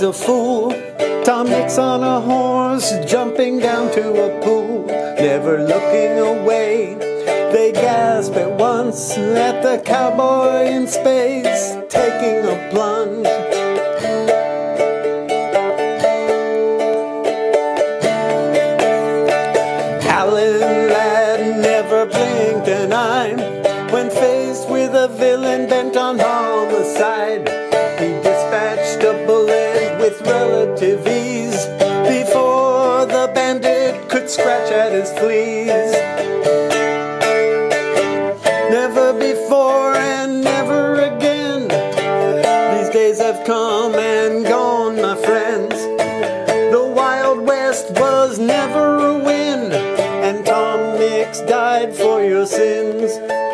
a fool. Tom Mix on a horse, jumping down to a pool, never looking away. They gasp at once at the cowboy in space, taking a plunge. Alan Ladd never blinked an eye when faced with a villain bent on homicide. He dispatched a bullet with relative ease before the bandit could scratch at his fleas. Never before and never again. These days have come and gone, my friends. The Wild West was never a win, and Tom Mix died for your sins.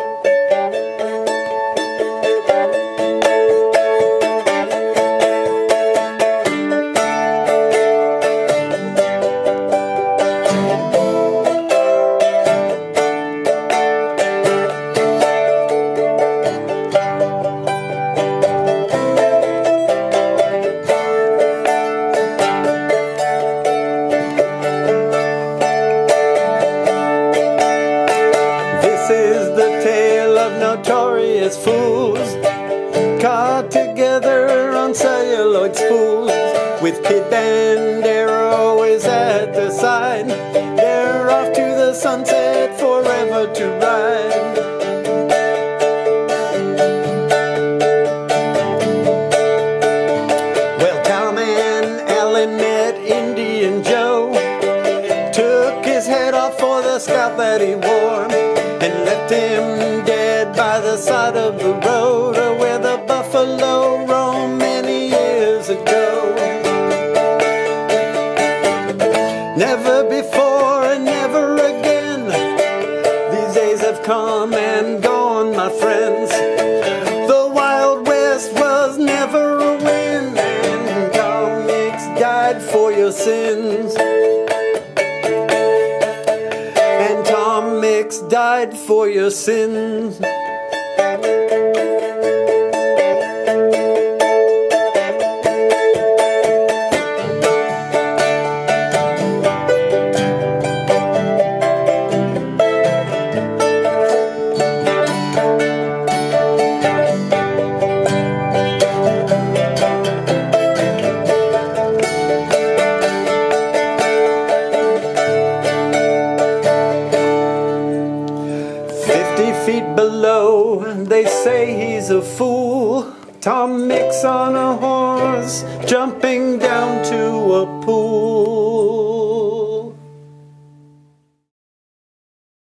Notorious fools caught together on celluloid spools, with Kid Bandera always at their side. They're off to the sunset forever to ride. Well, Tom and Alan met Indian Joe, took his head off for the scalp that he wore, and left him dead by the side of the road where the buffalo roamed many years ago. Never before and never again. These days have come and gone, my friends. The Wild West was never a win, and Tom Mix died for your sins. Tom Mix died for your sins. 50 feet below, they say he's a fool. Tom Mix on a horse, jumping down to a pool.